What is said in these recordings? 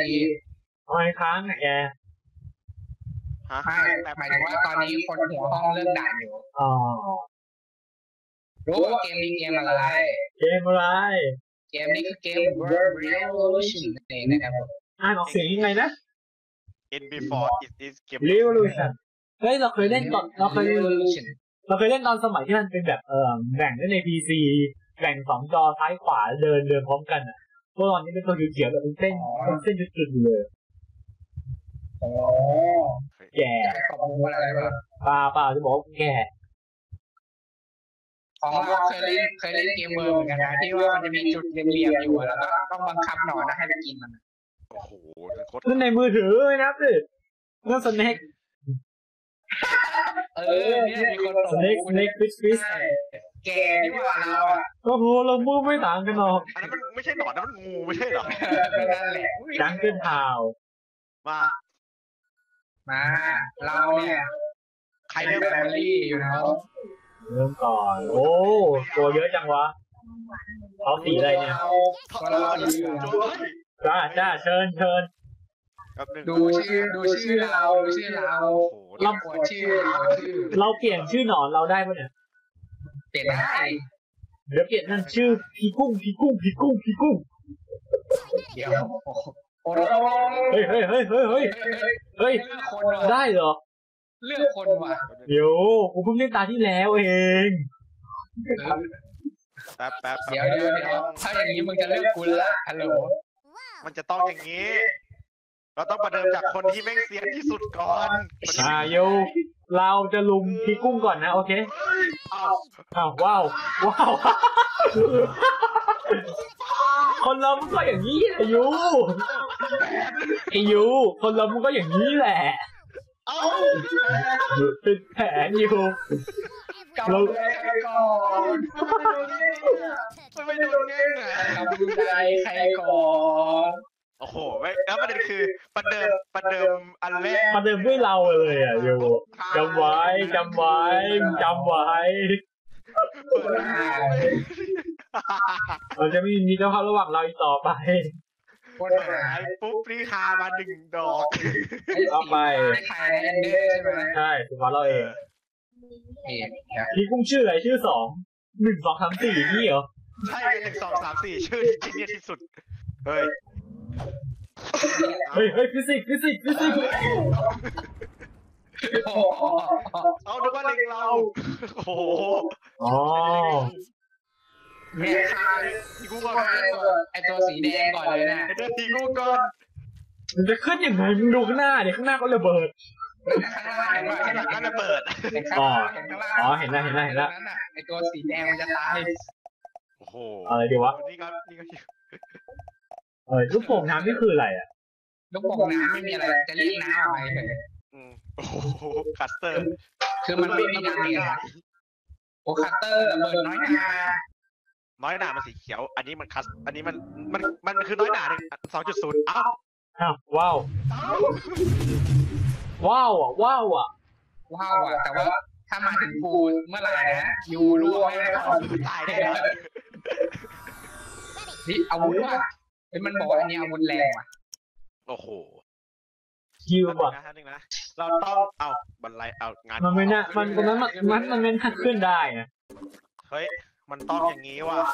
ทีทำไมค้างแกไม่หมายถึงว่าตอนนี้คนหัวห้องเลิกด่านอยู่อ๋อรู้ว่าเกมนี้เกมอะไรเกมอะไรเกมนี้คือเกม World Revolution นี่นะครับอ่านออกเสียงยังไงนะ In before is this game Revolution เฮ้ยเราเคยเล่นตอนเราเคยเล่นตอนสมัยที่มันเป็นแบบแบ่งได้ใน PC แบ่ง2 จอซ้ายขวาเดินพร้อมกันอ่ะพวกตอนนี้เป็นตัวเขียวแบบเป็นเส้นจุดๆเลยโอ้แก่ขอบคุณอะไรบ้างเปล่าจะบอกแก่ของเราเคยเล่นเกมเวิร์เหมือนกันนะที่ว่ามันจะมีจุดเหลี่ยมๆอยู่แล้วก็ต้องบังคับหนอนให้ไปกินมันโอ้โหนั่นในมือถือเลยนะสินั่นสเน็กเนี่ยมีคนสเน็กฟิชแกนี่ว่าเราก็รู้เรามือไม่ต่างกันหรอกอันนั้นมันไม่ใช่หนอนนะมันงูไม่ใช่หรอนั่นแหละดังเกินข่าวมาเราเนี่ยใครเริ่มแฟมิลี่อยู่นะเริ่มก่อนโอ้ตัวเยอะจังวะเขาสีอะไรเนี่ยจ้าเชิญดูชื่อเราเราเปลี่ยนชื่อหนอนเราได้ปะเนี่ยเปลี่ยนได้เดี๋ยวเปลี่ยนนั่นชื่อพีกุ้งเดี๋ยวเฮ้ยได้เหรอเลือกคนว่ะเดี๋ยวกูเพิ่งเล่นตาที่แล้วเองแป๊บเดี๋ยวถ้าอย่างนี้มึงจะเลือกกูละฮัลโหลมันจะต้องอย่างนี้เราต้องประเดิมจากคนที่แม่งเสียที่สุดก่อนโยเราจะลุมพีกุ้งก่อนนะโอเคว้าวคนเรามันก็อย่างนี้แหละยูคนเรามันก็อย่างนี้แหละเป็นแผนอยู่เราก่อนไม่โดนแง่กำลังใจใครก่อนโอ้โหแล้วประเด็นคือประเดิมอันแรกประเดิมด้วยเราเลยอ่ะยูจำไว้เราจะไม่มีเจ้าภาพระหว่างเราอีกต่อไปคนหายปุ๊บรีคามา1 ดอกเอาไปใครเอนเดอร์ใช่ไหมใช่ถูกต้องเราเองพี่กุ้งชื่ออะไรชื่อ2 1 2 3 4นี่เหรอใช่1 2 3 4ชื่อจริงเนี่ยที่สุดเฮ้ยฟิสิกส์เอาดูว่าเล็งเราโอ้โหเนี่ยทีกูก่อนไอตัวสีแดงก่อนเลยนะทีกูก่อนมันจะขึ้นยังไงมึงดูข้างหน้าข้างหน้าก็ระเบิดข้างล่างข้างหลังก็ระเบิดเห็นแล้วไอตัวสีแดงมันจะตายโอ้โหอะไรดีวะนี่ก็ลูกโป่งน้ำนี่คืออะไรอ่ะลูกโป่งน้ำไม่มีอะไรจะเรียกน้ำอะไรเฉยโอ้โหคัสเตอร์คือมันไม่มีน้ำเลยโอ้คัสเตอร์ระเบิดน้อยหนามันสีเขียวอันนี้มันคัสอันนี้มันคือน้อยหนา 2.0 อ้าวว้าวแต่ว่าถ้ามาถึงกูเมื่อไหร่นะยูรู้ว่าตายได้นี่อาวุธว่ะมันบอกว่าอันนี้อาวุธแรงว่ะโอ้โหคิวบอทเราต้องเอาบันไลเอางานมันไม่น่ามันตรงนั้นมันไม่น่าขึ้นได้นะเฮ้ยมันต้องอย่างนี้ว่ะ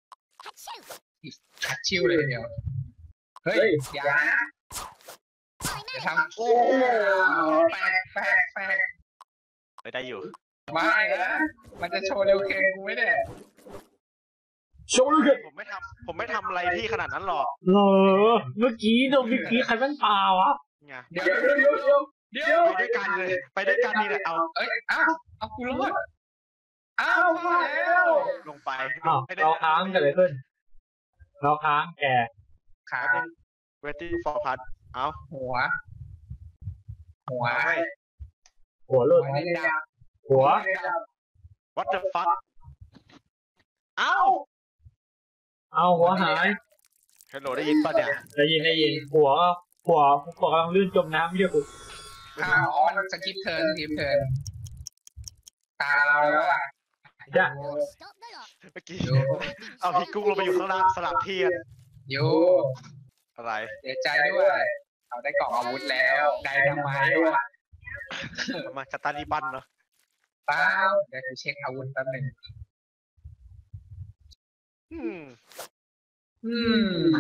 คัดชิวเลยเดียวเฮ้ยอย่าจะทำโอ้แปลกได้อยู่ไม่นะมันจะโชว์เร็วเคนกูไม่ได้โชว์เลยผมไม่ทำอะไรที่ขนาดนั้นหรอกเมื่อกี้โดนเมื่อกี้ใครเป็นปลาวะเดี๋ยวไปด้วยกันเลยไปด้วยกันนี่แหละเอากูรอดพอแล้วลงไปเราค้างกันเลยขึ้นเราค้างแกค้าง waiting for part เอาหัวหลุดหัว what the fuck เอาหัวหายฮัลโหลได้ยินป่ะเนี่ยได้ยินหัวกำลังลื่นจมน้ำเยอะกูมันสกิปเทิร์นตาเราแล้วอ่ะจ้ะเมื่อกี้เอาพี่กุ้งลงไปอยู่ข้างล่างสลับที่กันอยู่อะไรเสียใจด้วยเราได้กล่องอาวุธแล้วได้ทำไมวะมาคาตาลิบันเนาะเปล่าเดี๋ยวกูเช็คอาวุธแป๊บหนึงอืมอืม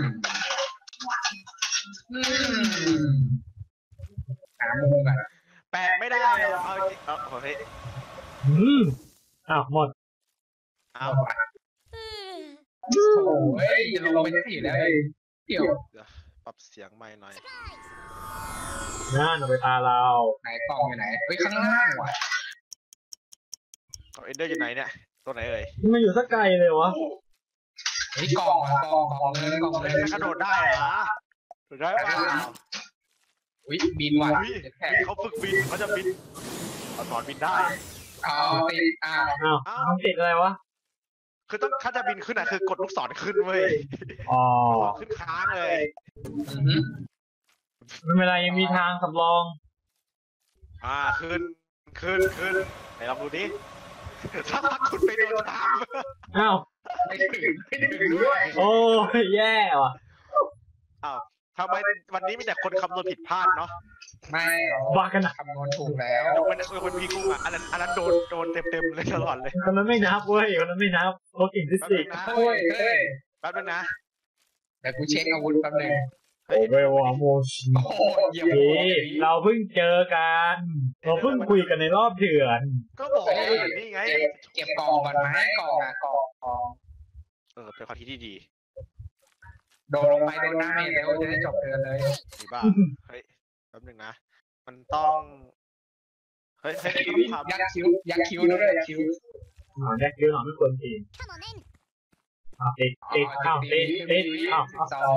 อืมหามุมก่อนแปะไม่ได้หรอกเอาจริงเฮ้ยอืมอ้าวหมดเอาโอ้ยจะลงไปที่แล้วไอ้เดี๋ยวปรับเสียงไม่หน่อยนั่นเอาไปตาเราไหนกล่องอยู่ไหนเฮ้ยข้างล่างว่ะเอ็นเดอร์อยู่ไหนเนี่ยตัวไหนเอ่ยมันอยู่สักไกลเลยวะเฮ้ยกล่องอ่ะกล่องเงินกล่องเงินจะกระโดดได้เหรอโดดได้เปล่าอุ้ยบินว่ะอุ้ยเขาฝึกบินเขาจะบินเขาสอนบินได้เอาติดอ้าวอ้าวมันติดอะไรวะคือต้องถ้าจะบินขึ้นอ่ะคือกดลูกศรขึ้นเว้ยอ๋อขึ้นค้างเลยอือหือไม่เป็นไรยังมีทางสำรองขึ้นไหนลองดูดิถ้าคุณไปโดนน้ำอ้าวไม่ถึงด้วยโอ้ยแย่ว่ะอ้าวทำไมวันนี้มีแต่คนคำนวณผิดพลาดเนาะไม่บ้ากันนะคำนวณถูกแล้วยกเว้นคนพีกุ้งอ่ะอันนั้นโดนเต็มเลยตลอดเลยคนนั้นไม่นับเว้ยคนนั้นไม่นับโอ้กิ่งฟิแป๊บสินึกงส์นะเฮ้ยเฮ้ยแป๊บนึงนะเดี๋ยวกูเช็คอาวุธแป๊บหนึงเฮ้ยเววาโมชิโอ้โหเยี่ยมเฮ้ยเราเพิ่งเจอกัน เราเพิ่งคุยกันในรอบเดือนก็บอกว่าแบบนี้ไงเก็บกล่องก่อนไหมกล่องอ่ะกล่องเป็นความคิดที่ดีโดนลงไปโดนน้ำเร็วจะได้จบเดือนเลยดีบ้าเฮ้ยแป๊บนึงนะ มันต้องเฮ้ยต้องทำยักคิ้วด้วยคิ้วอ๋อแดกเดียวหน่อยไม่ควรตีอ้าวติดอ้าวติดอ้าว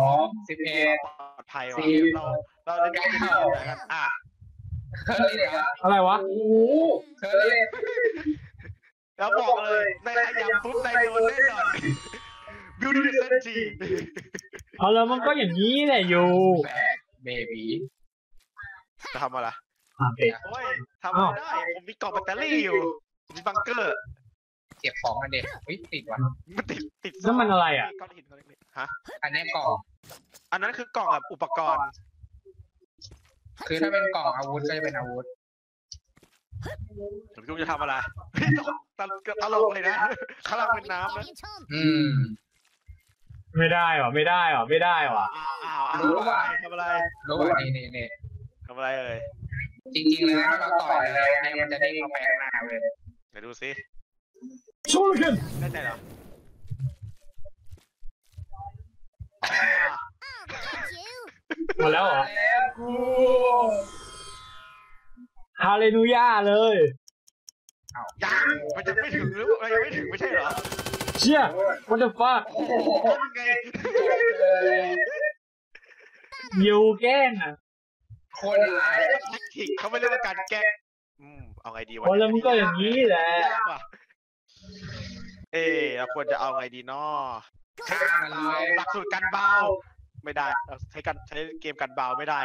12 11 ปลอดภัยว่ะเราเล่นกันที่ไหนกันเคอรี่เหรออะไรวะโอ้โหเคอรี่แล้วบอกเลยในขยับปุ๊บในโดนแน่นอนบิวตี้เซนจีเอาแล้วมันก็อย่างนี้แหละอยู่เบบีจะทำอะไรติดโอ้ยทำไม่ได้ผมมีกล่องแบตเตอรี่อยู่มีบังเกอร์เก็บของกันเด็กติดว่ะมันติดนั่นมันอะไรอ่ะก้อนหินก้อนเล็กๆฮะอันนี้กล่องอันนั้นคือกล่องแบบอุปกรณ์คือถ้าเป็นกล่องอาวุธก็จะเป็นอาวุธหรือคุณจะทำอะไรตลกเลยนะข้างล่างเป็นน้ำนะอืมไม่ได้ว่ะไม่ได้ว่ะไม่ได้ว่ะรู้ว่าทำอะไรรู้ว่านี่ทำอะไรเอ่ยจริงๆเลยนะถ้าเราต่อยเลยเนี่ยมันจะเด้งเข้าไปข้างหน้าเลยเดี๋ยวดูซิชูขึ้นแน่ใจเหรอหมดแล้วเหรอแล้วกูฮาเลลูยาเลยยังมันจะไม่ถึงหรือว่ายังไม่ถึงไม่ใช่เหรอเชี่ย what the fuck โอ้โหไงยูแกล้งอ่ะคนร้ายแท็กติกเขาไม่เรียกว่าการแก้เอาไงดีวะโอ้แล้วมันก็อย่างนี้แหละยากว่ะเราควรจะเอาไงดีเนาะฆ่ามันเลยหลักสูตรการเบาไม่ได้เราใช้เกมการเบาไม่ได้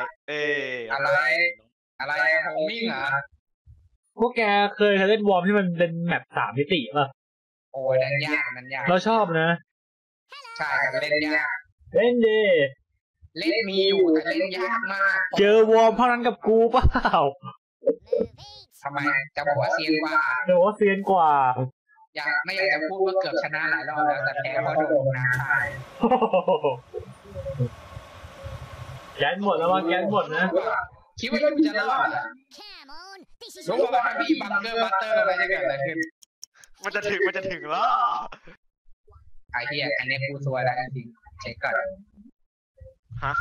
อะไรโฮมิ่งเหรอพวกแกเคยเล่นวอร์มที่มันเป็นแมป3 มิติป่ะโอ้ยนั่นยากเราชอบนะใช่แต่เล่นยากเล่นดีเล่นมีอยู่แต่เล่นยากมากเจอวอร์มเท่านั้นกับกูเปล่าทำไมจะบอกว่าเซียนกว่าเดี๋ยวว่าเซียนกว่าไม่อยากจะพูดว่าเกือบชนะหลายรอบแล้วแต่แพ้เพราะโดนน้ำตายแกนหมดแล้วว่าแกนหมดนะคิดว่ายูจะรอดเหรอรู้ว่าถ้ามีบังเกอร์บัตเตอร์อะไรจะเกิดอะไรขึ้นมันจะถึงแล้วไอ้เหี้ยอันนี้กูซวยแล้วจริงๆเช็คก่อนฮะ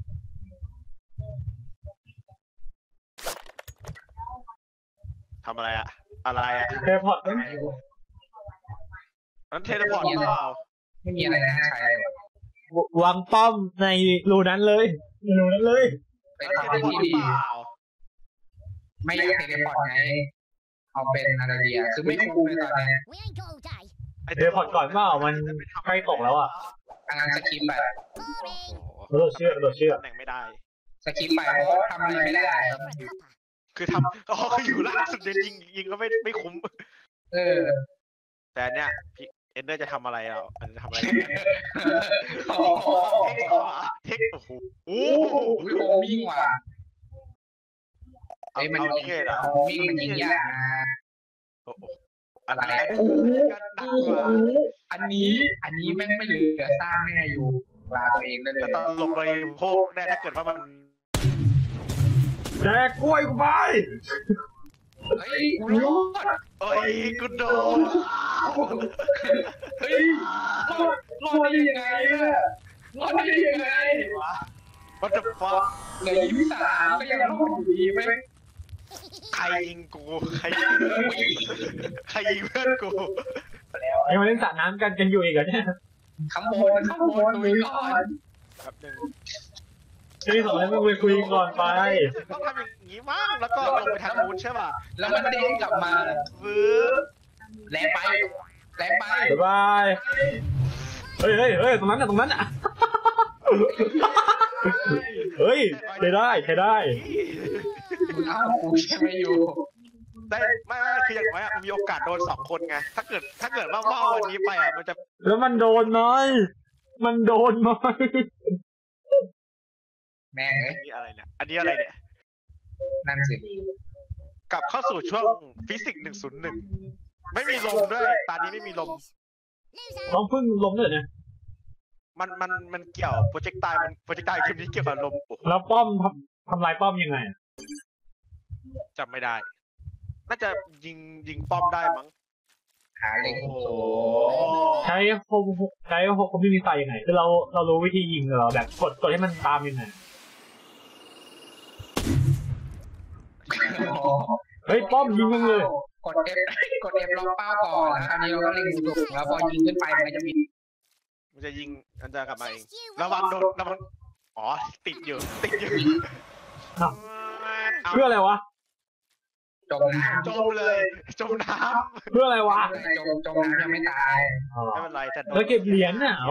ทำอะไรอะเทพอร์ตนั้นเทเลพอร์ตเปล่าไม่มีอะไรน่าใช้เลยวะวางป้อมในรูนั้นเลยรูนั้นเลยเป็นนั้นควาเทมเลคิดพอร์ตที่เปดีล่าไม่อยากเทเลพอร์ตไงเอาเป็นอะไรดีอะคือไม่คุ้มเลยตอนนี้เทพอร์ตก่อนเปล่ามันใกล้ตกแล้วอ่ะอันนั้นสกิปไปโดดเชือกตำแหน่งไม่ได้สกิปไปเพราะว่าทำอะไรไม่ได้คืออยู่ล่างสุดเด่นยิงก็ไม่คุ้มเออแต่เนี่ยเอนเดอร์จะทำอะไรอ่ะมันจะทำอะไรโอ้โหเทคโอ้โหโอ้โหโอมิ่งว่ะไอ้มันเอาเทศอ่ะโอมิ่งมันยิงยากนะอะไรกันหนักกว่าอันนี้แม่งไม่เหลือสร้างแน่อยู่ปลาตัวเองได้เลยแต่ตลกเลยพวกแน่ถ้าเกิดว่ามันแจกกล้วยกูไปเฮ้ยกูรอดเอ้ยกูโดนเฮ้ยรอดได้ยังไงเนี่ยรอดได้ยังไง What the fuck เหลือ23ก็ยังรอดอยู่ดีไหมใครยิงกูใครยิงเพื่อนกูยังมาเล่นสระน้ำกันอยู่อีกเหรอเนี่ยข้างบนดูก่อนแป๊บนึงที่สองแล้วมึงไปคุยก่อนไปต้องทำอย่างนี้มั้งแล้วก็ลงไปทางนู้นใช่ป่ะแล้วมันเด้งกลับมาฟื้นแรงไปแรงไปบ๊ายบายเฮ้ยตรงนั้นอ่ะเฮ้ยใช้ได้มึงเอากูใช่ไหมอยู่ได้ไม่คืออย่างน้อยมันมีโอกาสโดน2 คนไงถ้าเกิดว่าวันนี้ไปมันจะแล้วมันโดนไหมแม่งเอ้ยอันนี้อะไรเนี่ยนั่นสิกลับเข้าสู่ช่วงฟิสิกส์101ไม่มีลมด้วยตอนนี้ไม่มีลมน้องเพิ่งล้มเลยเนี่ยมันเกี่ยวโปรเจกต์ตายเกมนี้เกี่ยวกับลมโอ้โหแล้วป้อมทำลายป้อมยังไงจำไม่ได้ น่าจะยิงป้อมได้มั้งหาเล็งโซ่ใช้โฮมไม่มีไฟยังไงคือเรารู้วิธียิงเหรอแบบกดให้มันตามยังไงเฮ้ยป้อมยิงมึงเลยกด F ล็อกเป้าก่อนแล้วอันนี้เราก็เล็งสูงแล้วพอยิงขึ้นไปมันจะบินมันจะยิงมันจะกลับมาเองระวังโดนระวังอ๋อติดอยู่เพื่ออะไรวะจมน้ำจมเลยจมน้เพื่ออะไรวะจมน้ำยังไม่ตายำไม่เป็นไรแต่โดนแล้วเก็บเหรียญน่ะโอ้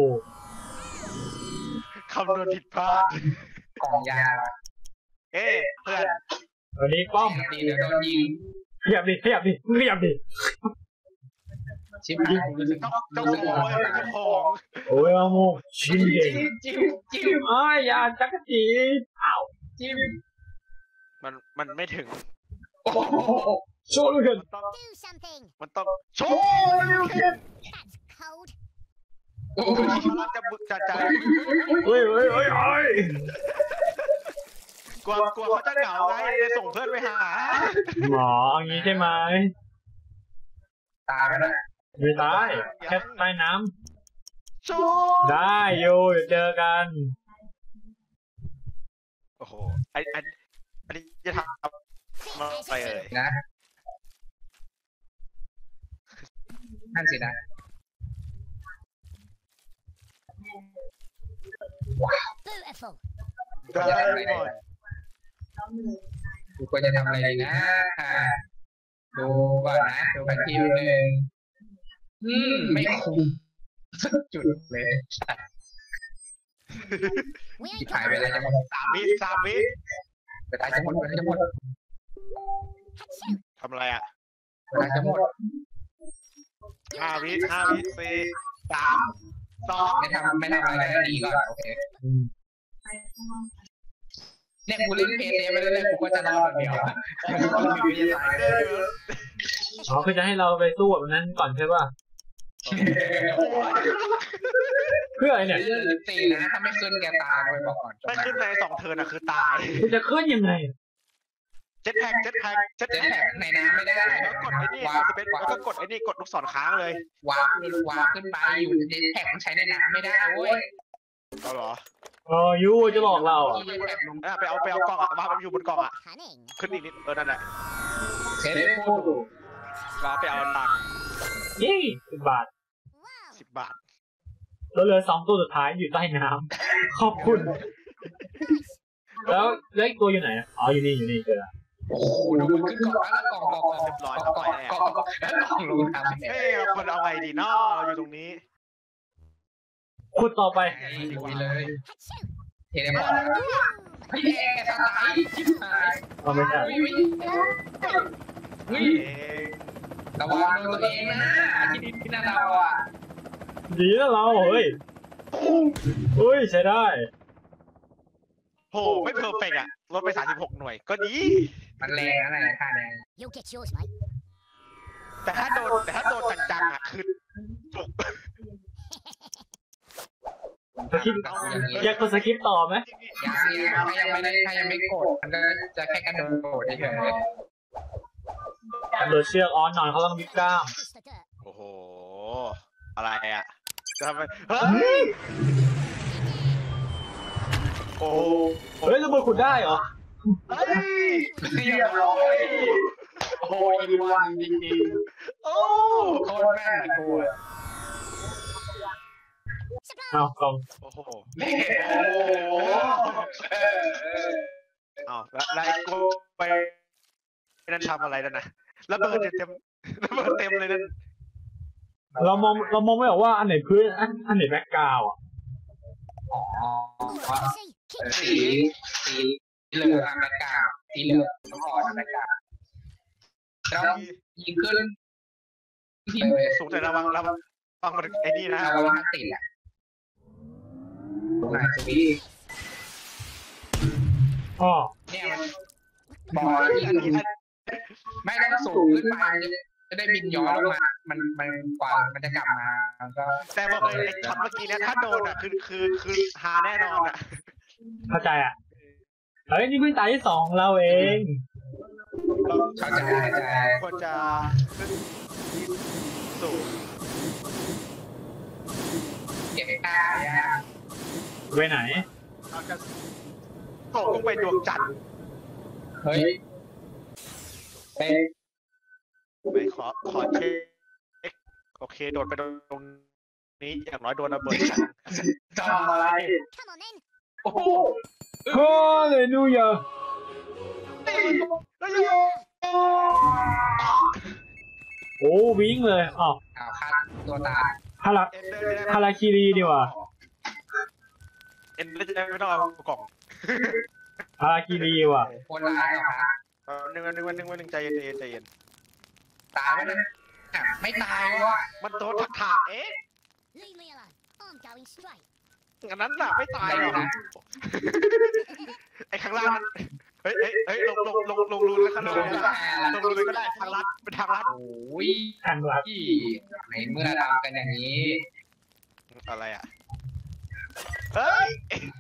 คำนวณผิดพลาดกล่องยาเอ้เพื่อนวันนี้ป้อมตีเดี๋ยวโดนยิงขยับดิชิบหายรู้สึกเจ้าของเจ้าของโอ้ยมาโมชิมเด่นจิ้มอ้ายอย่าจักรจีอ้าวจิ้มมันไม่ถึงโอ้โหโชว์ด้วยกันมันต้องโชว์โอ้โหมันจะบึกจะใจเฮ้ยกลัวเขาจะเหงาไงเลยส่งเพื่อนไปหาหมออย่างนี้ใช่ไหมตายไปเลยไม่ตายแค่ใต้น้โชว์ำได้โยเดี๋ยวเจอกันโอ้โหอันนี้จะทำมาไปเลยนะนั่นสินะได้หมดกูควรจะทำอะไรดีนะดูก่อนนะดูแผนที่หนึ่งไม่คุ้มสักจุดเลยที่ถ่ายไปแล้วจะหมด 3 วิเวลาจะหมดทำอะไรอ่ะเวลาจะหมด 5 วิ 4 3 2 ไม่ทำอะไรได้ดีก่อนโอเคเนี่ยกูเล่นเพย์เซฟไปเรื่อยๆกูก็จะรอดคนเดียวอ๋อคือจะให้เราไปสู้กับนั้นก่อนใช่ป่ะเพื่ออะไรเนี่ยเรื่องสี่นะถ้าไม่ขึ้นแกตายไปบอกก่อนไม่ขึ้นใน2 เทิร์นอะคือตายคุณจะขึ้นยังไงเจ็ตแพ็กเจ๊แท็กในน้ำไม่ได้แล้วกดไอ้นี่แล้วก็กดไอ้นี่กดลูกศรค้างเลยวาร์ปขึ้นไปอยู่เจ๊แท็กมันใช้ในน้ำไม่ได้เว้ยเอาเหรอยูจะหลอกเราเจ๊แท็กลงไปเอากล่องอะวางมันอยู่บนกล่องอะขึ้นอีกนิดนั่นแหละเทเลโฟนวางไปเอาตังค์ยี่10 บาท 10 บาทแล้วเหลือ2 ตัวสุดท้ายอยู่ใต้น้ำขอบคุณ แล้วอีกตัวอยู่ไหนอ๋ออยู่นี่เจอแล้วโอ้โหดูมันขึ้นก่อนแล้วกล่องลงทำเฮ้ยเราควรเอาไงดีเนาะเราอยู่ตรงนี้ขุดต่อไปเลยเทเลพอร์ตพี่แอร์สไตล์ชิบหายเอาไม่ใช่วิ่งเองสระวังโดนตัวเองนะที่นั่นเราอ่ะดีแล้วเราเฮ้ยใช้ได้โหไม่เพอร์เฟกต์อะลดไป36 หน่วยก็ดีมันแรงอะไรท่าแรงแต่ถ้าโดนจังๆอะคือจุกสคริปต์อยากกดสคริปต์ต่อไหมยังไม่กดมันก็จะแค่กระโดดเฉยโดดเชือกออนหน่อยเขาต้องวิกล้ามโอ้โหอะไรอะจะทำไมเฮ้ยโอ้เฮ้ยระเบิดขุดได้เหรอเฮ้ยๆเรียบร้อยโอ้ยอีวันจริงโอ้ๆโคตรแม่นกูเอากล่องโอ้โหโอ้โหอ้าวแล้วไอ้กูไปนั่นทำอะไรนั่นนะระเบิดเต็มเลยนั่นเรามองไม่ออกว่าอันไหนพื้นอันไหนแบ็คกราวด์อ่ะสีเหลืองแบกกาสีเหลืองต้องอ่อนแบกกาแล้วยิงขึ้นที่สูงแต่ระวังมันไอ้นี่นะระวังติดอ่ะตรงไหนสวีอ๋อเนี่ยบอกที่ไม่ต้องสูงขึ้นไปจะได้บินย้อนลงมามันกว่ามันจะกลับมาก็แต่บอกเลยไอ้ช็อตเมื่อกี้เนี่ยถ้าโดนอ่ะคือฮาแน่นอนอ่ะเข้าใจอ่ะเฮ้ยนี่เพิ่งตายที่2ของเราเองเข้าใจควรจะสูงเก็บค่าเนี่ยไปไหนเราจะตกลงไปดวงจันทร์เฮ้ยเป็นไปขอเช็คโอเคโดนไปตรงนี้อย่างน้อยโดนระเบิดจันทร์ทำอะไรโอ้โหฮาเลลูยาโอ้วิ่งเลยอ๋อเอาคัดตัวตายฮาราคิรีดีกว่าเอ็นจะไม่ต้องเอากล่องฮาราคิรีว่ะคนร้ายเหรอคะนึงใจเย็นตายไหมนะไม่ตายวะมันโดนถากเอ๊ะอันนั้นน่ะไม่ตายหรอกไอ้ข้างล่างนั้นเฮ้ยลงรูแล้วข้างล่างลงรูเลยก็ได้ทางลัดเป็นทางลัดโอ้ยทางลัดที่ในเมื่อทำกันอย่างนี้อะไรอ่ะเฮ้ย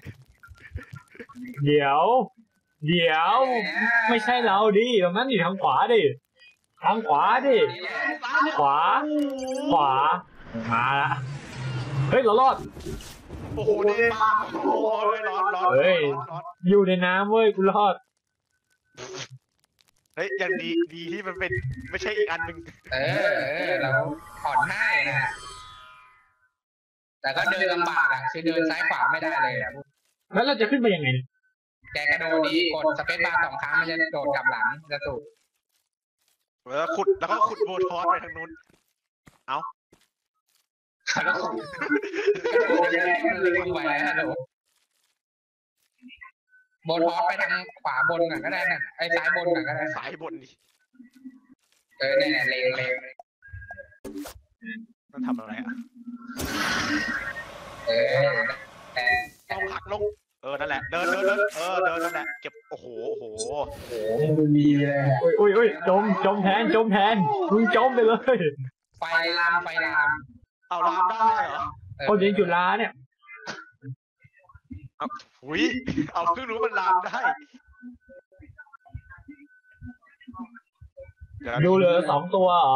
เดี๋ยว ไม่ใช่เราดิตรงนั้นอยู่ทางขวาดิขวามาละเฮ้ยเรารอดโอ้โหเดนมาโอ้ยร้อนเฮ้ย อยู่ในน้ำเว้ยกูรอดเฮ้ยยังดีที่มันเป็นไม่ใช่อีกอันหนึ่งเราผ่อนให้นะแต่ก็เดินลำบากอ่ะคือเดินซ้ายขวาไม่ได้เลยอ่ะแล้วเราจะขึ้นไปยังไงเนี่ยแกกระโดดดีกดสเปซบาร์2 ครั้งมันจะโดดกลับหลังจะสูบแล้วก็ขุดโบทอสไปทางนู้นเอาแล้วขุดกระโดดยังไงมันลืมไปนะโดดบนทอสไปทางขวาบนก่อนก็ได้นะไอ้ซ้ายบนก่อนก็ได้สายบนดิเนี่ยเลงมันทำอะไรอ่ะแต่ลงหักลงนั่นแหละเดินเดินนั่นแหละเก็บโอ้โหมันดีเลยโอ้ยจมแทนมึงจมไปเลยไฟลามเอาลามได้เหรอคนยิงจุฬาเนี่ยอุ้ยเอาเพิ่งรู้มันลามได้ดูเหลือ2 ตัวเหรอ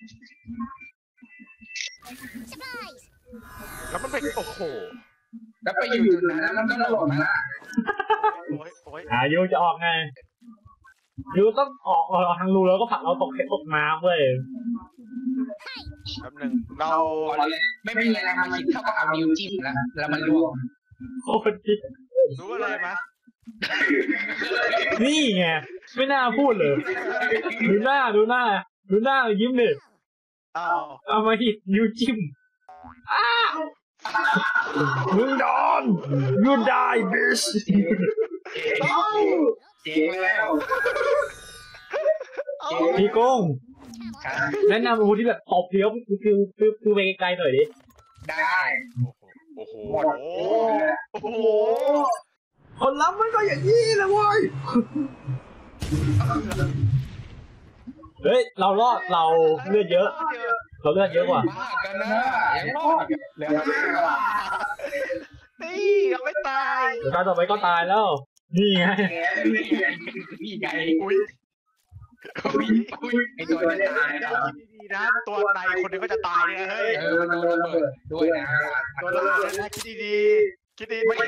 แล้วมันเป็นโอ้โหแล้วไปอยู่จุดนั้นแล้วมันก็โหลดมาละโอ้ยยูจะออกไงยูต้องออกทางรูแล้วก็ผลักเราตกน้ำเว้ยแป๊บนึงเราไม่มีอะไรมาคิดเท่ากับเอานิ้วจิ้มแล้วมันล่วงโอ้ยรู้อะไรไหมนี่ไงไม่น่าพูดเลยดูหน้ายิ้มดิ เอามาหิดยูจิ้มมึงโดนยูได้บิชเจ๋งแล้วพี่กุ้งแนะนำอาวุธที่แบบตบเดียวคือไปไกลๆหน่อยดิได้โอ้โหหมดโอ้โหคนรับมันก็อย่างนี้เลยเว้ยเฮ้ยเรารอดเราเลือดเยอะ เราเลือดเยอะกว่าบ้ากันนะยังรอดเหลือนี่ยังไม่ตายตาต่อไปก็ตายแล้ว นี่ไงนี่ไงอุ้ยไอตัวจะตายนะดีนะตัวในคนนึงก็จะตายเนี่ยเฮ้ยมันโดนระเบิดด้วยนะโดนระเบิดนะคิดดีคิดดีไม่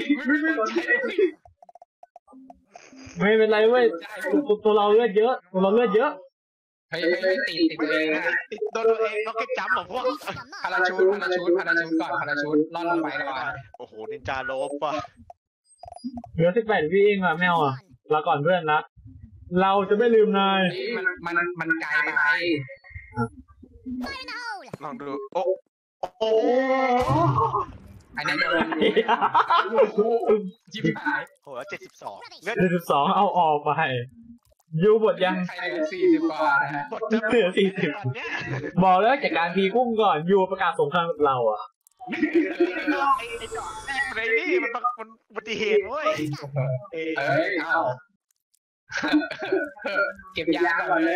ไม่เป็นไรเว้ยตัวเราเลือดเยอะตัวเราเลือดเยอะเฮ้ยไม่ติดตัวเองนะโดนตัวเองน็อกเก็ตจัมป์ของพวกพาราชูดก่อนพาราชูดล่อนลงไปก่อนโอ้โหนินจาโลบว่ะเหลือ18 วิเองอ่ะแมวอ่ะลาก่อนเพื่อนรักเราจะไม่ลืมนายมันไกลไปลองดูโอ้โอ้อันนี้โดนจิบหายโห72เลือด 12เอาออกไปยูบทยังใครเหลือ40 กว่านะฮะหมดจะเหลือ40บอกแล้วจากการพีกุ้งก่อนยูประกาศสงครามกับเราอ่ะไอ้ดอกแรกเลยนี่มันอุบัติเหตุเว้ยเอ้ยเอาเก็บยาก่อนเลย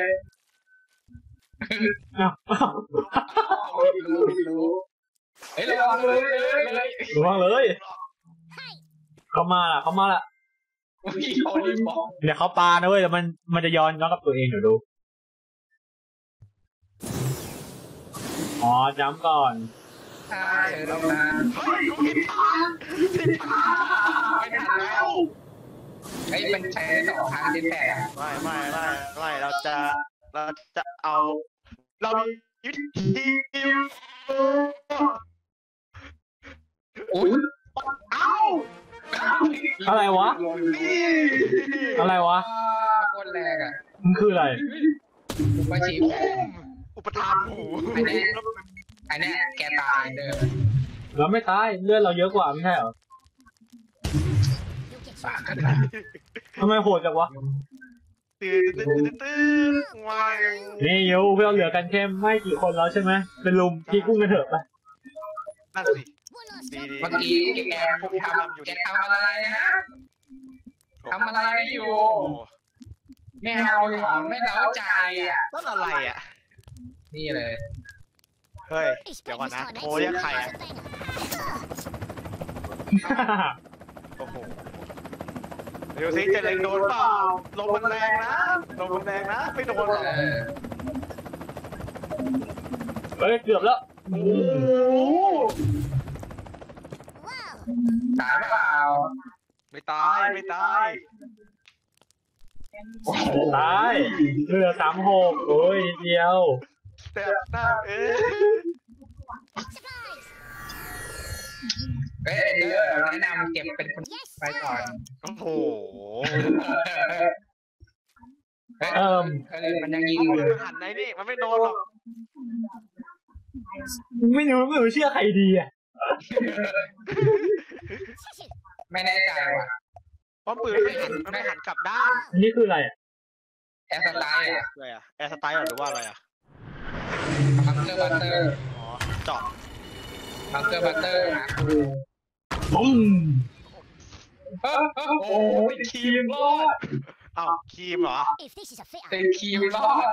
อ้าวไม่รู้เฮ้ยระวังเลยระวังเลยเข้ามาละมีคนรีบบอกเดี๋ยวเขาปานะเว้ยแต่มันจะย้อนกับตัวเองเดี๋ยวดูอ๋อจ้ำก่อนใช่แล้วนะเฮ้ยกูผิดทางผิดทางไม่ทันแล้วเฮ้ยมันใช้ได้2 ครั้งที่แต่ไม่เราจะเอาเรามีวิธีอุ้ยเอ้าอะไรวะ อะไรวะคนแรงอ่ะมันคืออะไรมาฉีดอุปทานหมูอันนี้แกตายเดิมเราไม่ตายเลือดเราเยอะกว่าไม่ใช่เหรอปากกันนะทำไมโหดจังวะตื่นวายนี่ยูเพื่อนเหลือกันแค่ไม่กี่คนแล้วใช่ไหมเป็นลุมพี่กุ้งกันเถอะไปนั่นสิดีเมื่อกี้แกทำอะไรนะทำอะไรอยู่ไม่เอาหรอไม่เล้าใจอ่ะต้นอะไรอ่ะนี่เลยเฮ้ยเดี๋ยวก่อนนะโทรเรียกใครอ่ะโอ้โหเดี๋ยวสิจะเล็งโดนเปล่าลมมันแรงนะไม่โดนหรอกเฮ้ยเกือบแล้วโอ้โหตายเปล่าไม่ตายตายเหลือ36โอ้ยเดียวแต่หน้าเอ้ยเดี๋ยวแนะนำเก็บเป็นคนไปก่อนโอ้โหมันยังยิงเอาอยู่มันหันไหนนี่มันไม่โดนหรอกไม่รู้เชื่อใครดีอ่ะไม่แน่ใจว่ะเพราะปืนมันไม่หันกลับด้านนี่คืออะไรอ่ะแอร์สไตล์อ่ะอะไรอ่ะแอร์สไตล์หรือว่าอะไรอ่ะบังเกอร์บัตเตอร์อ๋อเจาะบังเกอร์บัตเตอร์นะปุ้มโอ้ยทีมรอดอ้าวครีมเหรอเป็นทีมรอด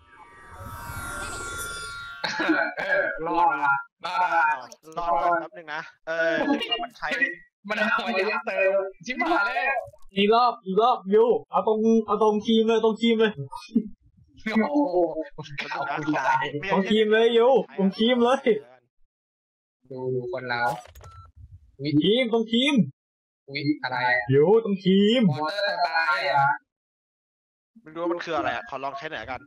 รอดละรอดละรอดแป๊บนึงนะมันใช้มันเอามายัดเติมชิบหายแล้วอีกรอบยูเอาตรงทีมเลยตรงทีมเลยโอ้โหเอาคุณตายตรงทีมเลยยูตรงทีมเลยดูคนเราทีมตรงทีมวิอะไรยูตรงทีมมอเตอร์สไตล์อ่ะไม่รู้ว่ามันคืออะไรอ่ะขอลองใช้หน่อยกัน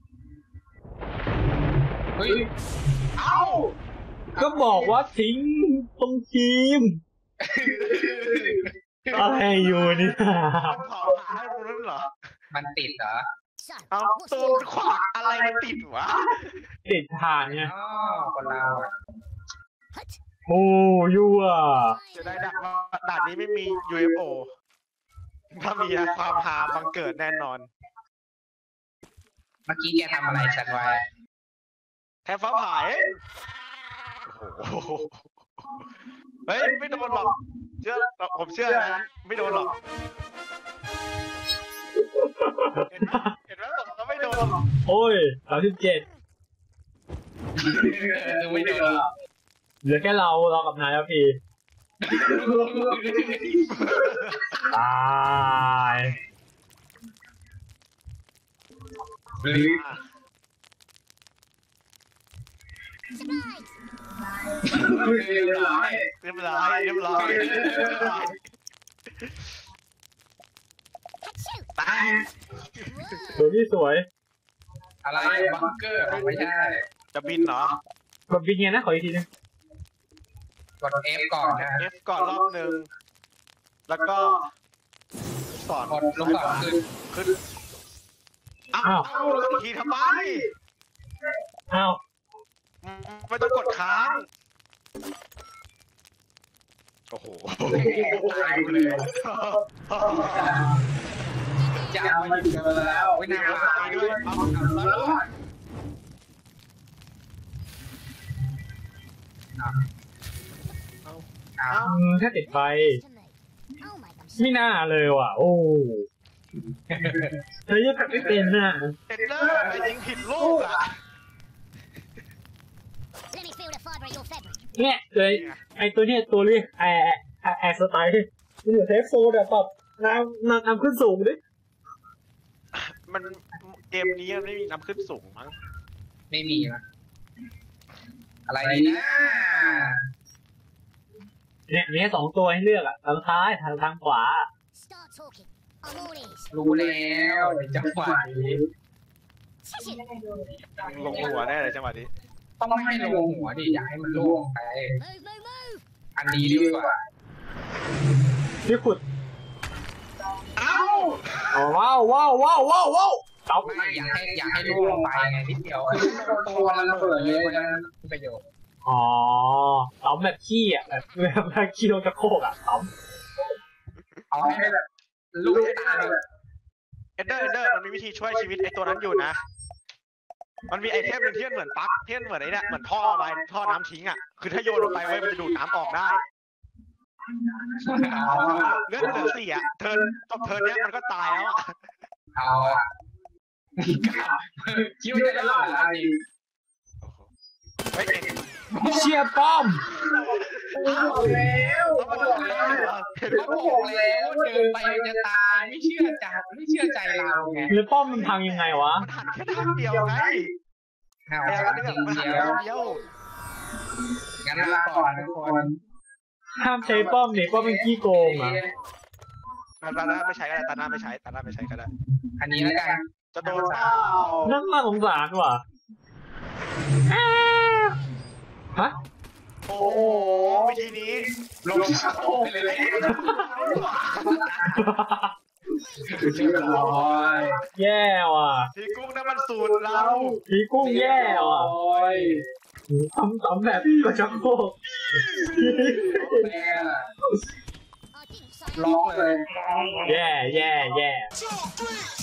เฮ้ยเอ้าก็บอกว่าทิ้งตรงทีมอะไรอยู่เนี่ยขอหาให้ดูนั่นเหรอมันติดเหรอเอาตัวขวางอะไรมันติดวะติดผ่านไงอ๋อคนเราอ่ะโอ้ยูอ่ะจะได้ดักว่าด่านนี้ไม่มี UFO ถ้ามีความหาบังเกิดแน่นอนเมื่อกี้แกทำอะไรฉันไว้แทบฟ้าผ่าโอ้โหเฮ้ยไม่โดนหรอกผมเชื่อนะไม่โดนหรอกเห็นไหมเราไม่โดนหรอกโอ้ย37 ไม่โดนเหลือแค่เรากับนายแล้วพี่ตายเรียบร้อย ตายสวยที่สวยอะไรบังเกอร์ไม่ใช่จะบินเหรอกดบินไงนะขออีกทีนึงกด F ก่อนนะ F ก่อนรอบหนึ่งแล้วก็สอนกดลูกศรขึ้นอ้าวแล้วอีกทีทำไมอ้าวไม่ต้องกดค้างโอ้โหตายเลยจะมาอยู่กันแล้วไม่น่าตายด้วยเอาแล้วถ้าติดไฟไม่น่าเลยว่ะโอ้เธอยังทำไม่เป็นน่ะเอ็นเดอร์ไอ้ยิงผิดลูกอ่ะเนี่ยเลยไอตัวเนี้ยตัวเรียกแอร์สไตล์มันอยู่เทปโฟนแบบปรับน้ำขึ้นสูงดิมันเกมนี้ไม่มีน้ำขึ้นสูงมั้งไม่มีนะอะไรดีนะเนี่ยมี2ตัวให้เลือกอ่ะทางซ้ายทางขวารู้แล้วในจังหวะนี้ลงหัวแน่เลยจังหวะนี้ต้องไม่ให้ลงหัวดิอยากให้มันล่วงไปอันนี้ดีกว่าที่ขุดเอ้าว้าวตบไม่อยากให้ล่วงลงไปไงนิดเดียวคือตัวระเบิดเลยนะประโยชน์อ๋อตบแบบขี้อ่ะแบบขี้ลงจะโคกอ่ะตบเอาให้แบบลูกตาแบบเอ็นเดอร์มันมีวิธีช่วยชีวิตไอ้ตัวนั้นอยู่นะมันมีไอเทมหนึ่งที่เหมือนปลั๊กที่เหมือนไอ้เนี่ยเหมือนท่ออะไรท่อน้ำทิ้งอ่ะคือถ้าโยนลงไปไว้มันจะดูดน้ำออกได้เลือดเหลือ4อ่ะเทิร์นจบเทิร์นเนี้ยมันก็ตายแล้วอ่ะเอาคิดว่าจะรอดอะไรเฮ้ยเชียร์ป้อมเอาแล้วเขาบอกแล้วเดินไปจะตายไม่เชื่อใจเราไงหรือป้อมมันพังยังไงวะมันหันแค่ด้านเดียวไงเอาแต่แล้วเรื่องจริงมันหันเดียวด้านเดียวงั้นลาก่อนทุกคนห้ามใช้ป้อมเนี่ยป้อมเป็นขี้โกงอ่ะตาหน้าไม่ใช้ก็ได้ตาหน้าไม่ใช้ก็ได้อันนี้แล้วกันจะโดนเปล่านั่นน่าสงสารว่ะฮะโอ้โหวิธีนี้ลงโอ้ไปเลยเรียบร้อยแย่ว่ะทีกุ้งนั่นมันสูตรเราผีกุ้งแย่ว่ะทำแบบก็ชักโครกแม่ล็อกเลยแย่